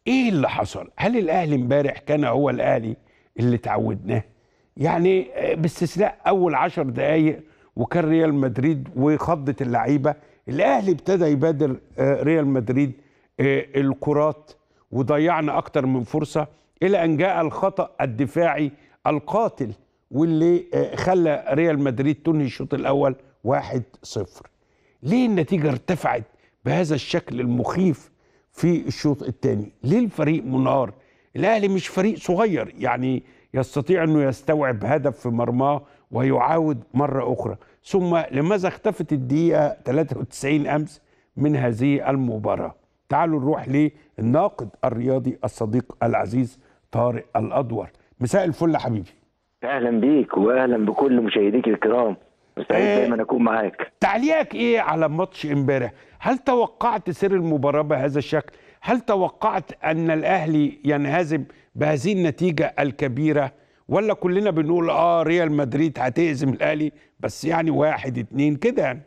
ايه اللي حصل؟ هل الاهلي امبارح كان هو الاهلي اللي تعودناه؟ يعني باستثناء اول 10 دقائق وكان ريال مدريد وخضت اللعيبه، الاهلي ابتدى يبادر ريال مدريد الكرات، وضيعنا اكتر من فرصه الى ان جاء الخطأ الدفاعي القاتل واللي خلى ريال مدريد تنهي الشوط الاول 1-0. ليه النتيجه ارتفعت بهذا الشكل المخيف في الشوط الثاني؟ ليه الفريق منهار؟ الاهلي مش فريق صغير يعني يستطيع انه يستوعب هدف في مرماه ويعاود مره اخرى. ثم لماذا اختفت الدقيقه 93 امس من هذه المباراه؟ تعالوا نروح للناقد الرياضي الصديق العزيز طارق الأدور. مساء الفل يا حبيبي. اهلا بيك واهلا بكل مشاهديك الكرام، سعيد دايما اكون معاك. تعليقك ايه على ماتش امبارح؟ هل توقعت سير المباراه بهذا الشكل؟ هل توقعت ان الاهلي ينهزم بهذه النتيجه الكبيره؟ ولا كلنا بنقول ريال مدريد هتهزم الاهلي بس يعني 1-2 كده يعني؟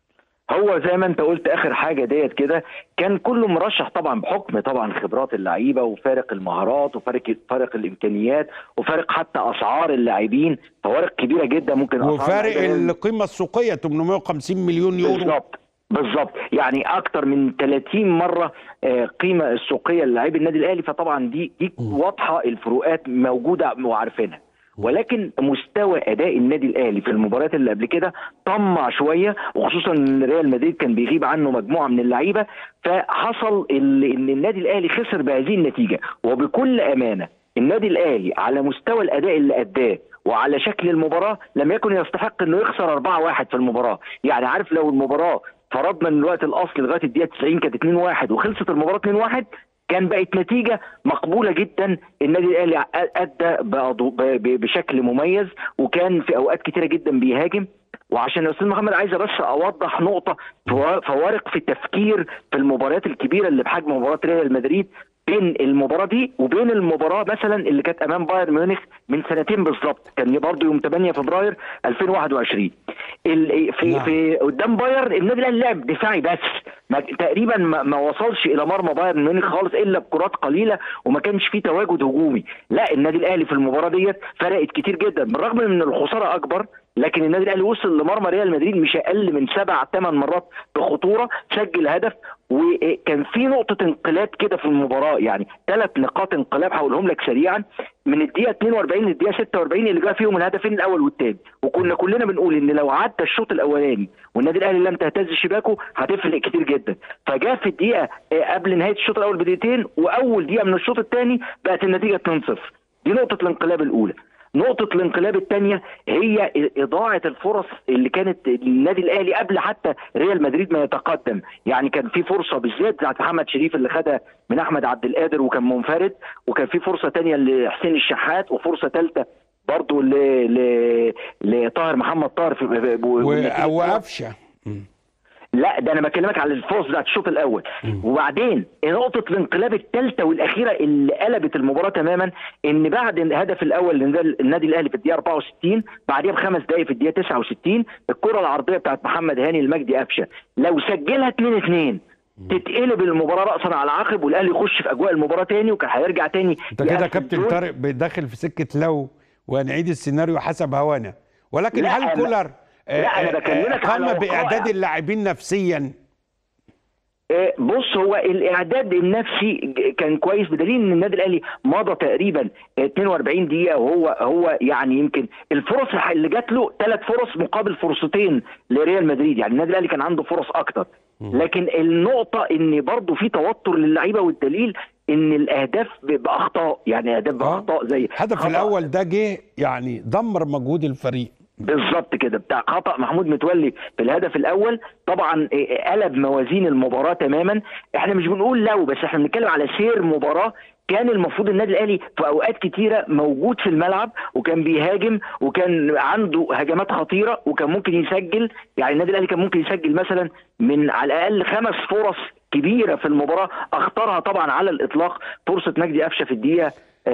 هو زي ما انت قلت اخر حاجه ديت كده، كان كله مرشح طبعا بحكم طبعا خبرات اللعيبه وفارق المهارات وفارق الامكانيات وفارق حتى اسعار اللاعبين، فوارق كبيره جدا ممكن وفارق القيمه السوقيه 850 مليون يورو. بالظبط يعني اكتر من 30 مره قيمه السوقيه للاعبي النادي الاهلي، فطبعا دي واضحه، الفروقات موجوده وعارفينها. ولكن مستوى اداء النادي الاهلي في المباريات اللي قبل كده طمع شويه، وخصوصا ان ريال مدريد كان بيغيب عنه مجموعه من اللعيبه، فحصل ان النادي الاهلي خسر بهذه النتيجه. وبكل امانه النادي الاهلي على مستوى الاداء اللي اداه وعلى شكل المباراه لم يكن يستحق انه يخسر 4-1 في المباراه. يعني عارف، لو المباراه فرضنا ان الوقت الاصلي لغايه الدقيقه 90 كانت 2-1 وخلصت المباراه 2-1، كان بقت نتيجه مقبوله جدا. النادي الاهلي ادى بشكل مميز، وكان في اوقات كتيره جدا بيهاجم. وعشان يا استاذ محمد عايز بس اوضح نقطه، فوارق في التفكير في المباريات الكبيره اللي بحجم مباراه ريال مدريد بين المباراه دي وبين المباراه مثلا اللي كانت امام بايرن ميونخ من سنتين بالظبط، كان برضه يوم 8 فبراير 2021. في قدام بايرن النادي الاهلي لعب دفاعي بس، تقريبا ما وصلش الى مرمى بايرن ميونخ خالص الا بكرات قليله، وما كانش فيه تواجد هجومي. لا، النادي الاهلي في المباراه ديت فرقت كتير جدا، بالرغم من ان الخساره اكبر، لكن النادي الاهلي وصل لمرمى ريال مدريد مش اقل من 7-8 مرات بخطوره، سجل هدف. وكان في نقطه انقلاب كده في المباراه، يعني 3 نقاط انقلاب هقولهم لك سريعا. من الدقيقه 42 للدقيقه 46 اللي جاء فيهم الهدفين الاول والثاني، وكنا كلنا بنقول ان لو عدى الشوط الاولاني والنادي الاهلي لم تهتز شباكه هتفرق كتير جدا. فجاء في الدقيقه قبل نهايه الشوط الاول بدقيقتين واول دقيقه من الشوط الثاني بقت النتيجه 2-0. دي نقطه الانقلاب الاولى. نقطة الانقلاب الثانية هي إضاعة الفرص اللي كانت للنادي الأهلي قبل حتى ريال مدريد ما يتقدم. يعني كان في فرصة بالذات بتاعت محمد شريف اللي خدها من أحمد عبد القادر وكان منفرد، وكان في فرصة ثانية لحسين الشحات، وفرصة ثالثة برضه لطاهر محمد طاهر وقفشه. لا، ده انا بكلمك على الفرص بتاعت الشوط الاول. وبعدين نقطه الانقلاب الثالثه والاخيره اللي قلبت المباراه تماما، ان بعد الهدف الاول للنادي الاهلي في الدقيقه 64، بعديها ب5 دقائق في الدقيقه 69 الكره العرضيه بتاعت محمد هاني لمجدي قفشه، لو سجلها 2-2 تتقلب المباراه راسا على عقب، والاهلي يخش في اجواء المباراه تاني، وكان هيرجع تاني. انت كده كابتن طارق داخل في سكه لو وهنعيد السيناريو حسب هوانا. ولكن هل كولر لا، انا بكلمك قام باعداد اللاعبين نفسيا؟ بص، هو الاعداد النفسي كان كويس، بدليل ان النادي الاهلي مضى تقريبا 42 دقيقه، وهو يعني يمكن الفرص اللي جات له 3 فرص مقابل فرصتين لريال مدريد، يعني النادي الاهلي كان عنده فرص اكتر. لكن النقطه ان برضه في توتر للعيبه، والدليل ان الاهداف باخطاء، يعني اهداف باخطاء زي الهدف الاول ده جه يعني دمر مجهود الفريق بالظبط كده، بتاع خطأ محمود متولي في الهدف الاول، طبعا قلب موازين المباراه تماما. احنا مش بنقول لو، بس احنا بنتكلم على سير مباراه. كان المفروض النادي الاهلي في اوقات كتيره موجود في الملعب، وكان بيهاجم، وكان عنده هجمات خطيره، وكان ممكن يسجل. يعني النادي الاهلي كان ممكن يسجل مثلا من على الاقل 5 فرص كبيره في المباراه، اخطرها طبعا على الاطلاق فرصه مجدي قفشه في الدقيقه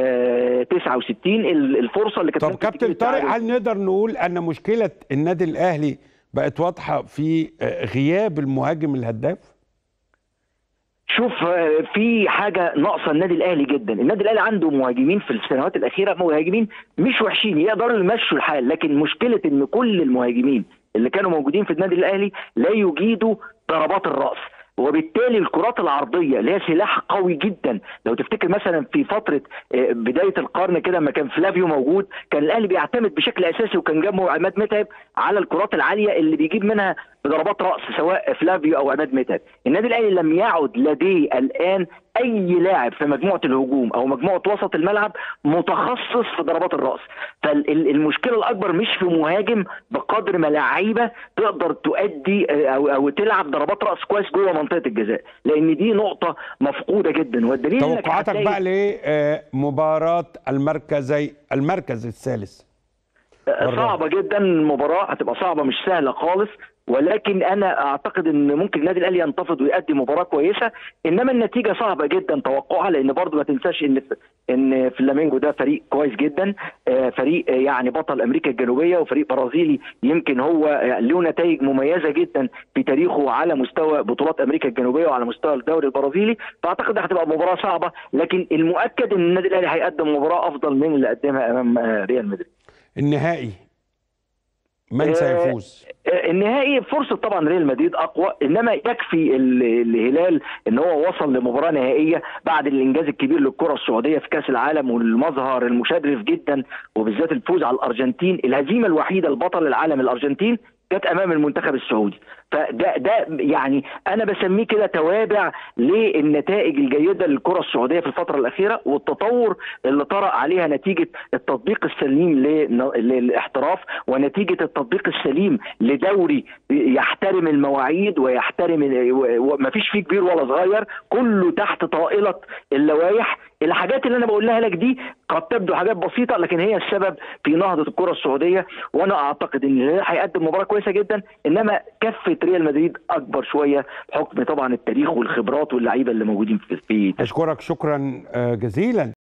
69، الفرصه اللي كانت. طب كابتن طارق، هل نقدر نقول ان مشكله النادي الاهلي بقت واضحه في غياب المهاجم الهداف؟ شوف في حاجه ناقصه النادي الاهلي جدا. النادي الاهلي عنده مهاجمين في السنوات الاخيره، مهاجمين مش وحشين يقدروا يمشوا الحال، لكن مشكله ان كل المهاجمين اللي كانوا موجودين في النادي الاهلي لا يجيدوا ضربات الراس، وبالتالي الكرات العرضيه اللي هي سلاح قوي جدا. لو تفتكر مثلا في فتره بدايه القرن كده لما كان فلافيو موجود، كان الاهلي بيعتمد بشكل اساسي وكان جنبه عماد متعب على الكرات العاليه اللي بيجيب منها بضربات راس سواء فلافيو او عماد متعب. النادي الاهلي لم يعد لديه الان اي لاعب في مجموعه الهجوم او مجموعه وسط الملعب متخصص في ضربات الراس. فالمشكله الاكبر مش في مهاجم بقدر ما لعيبه تقدر تؤدي او تلعب ضربات راس كويس جوه منطقه الجزاء، لان دي نقطه مفقوده جدا. والدليل توقعاتك بقى لمباراه المركز الثالث؟ صعبه جدا، المباراه هتبقى صعبه مش سهله خالص، ولكن انا اعتقد ان ممكن النادي الاهلي ينتفض ويؤدي مباراه كويسه، انما النتيجه صعبه جدا توقعها، لان برضو ما تنساش ان فلامينجو ده فريق كويس جدا، فريق يعني بطل امريكا الجنوبيه وفريق برازيلي يمكن هو له نتائج مميزه جدا في تاريخه على مستوى بطولات امريكا الجنوبيه وعلى مستوى الدوري البرازيلي. فاعتقد هتبقى مباراه صعبه، لكن المؤكد ان النادي الاهلي هيقدم مباراه افضل من اللي قدمها امام ريال مدريد. النهائي من سيفوز؟ النهائي فرصه طبعا ريال مدريد اقوى، انما يكفي الهلال ان هو وصل لمباراه نهائيه بعد الانجاز الكبير للكره السعوديه في كاس العالم والمظهر المشرف جدا، وبالذات الفوز على الارجنتين. الهزيمه الوحيده لبطل العالم الارجنتين كانت امام المنتخب السعودي. فده يعني انا بسميه كده توابع للنتائج الجيده للكره السعوديه في الفتره الاخيره، والتطور اللي طرأ عليها نتيجه التطبيق السليم للاحتراف، ونتيجه التطبيق السليم لدوري يحترم المواعيد ويحترم ما فيش فيه كبير ولا صغير، كله تحت طائله اللوائح. الحاجات اللي انا بقولها لك دي قد تبدو حاجات بسيطه، لكن هي السبب في نهضه الكره السوديه، وانا اعتقد ان الهلال هيقدم مباراه كويسه جدا، انما كفه ريال مدريد اكبر شويه بحكم طبعا التاريخ والخبرات واللعيبه اللي موجودين في اشكرك شكرا جزيلا.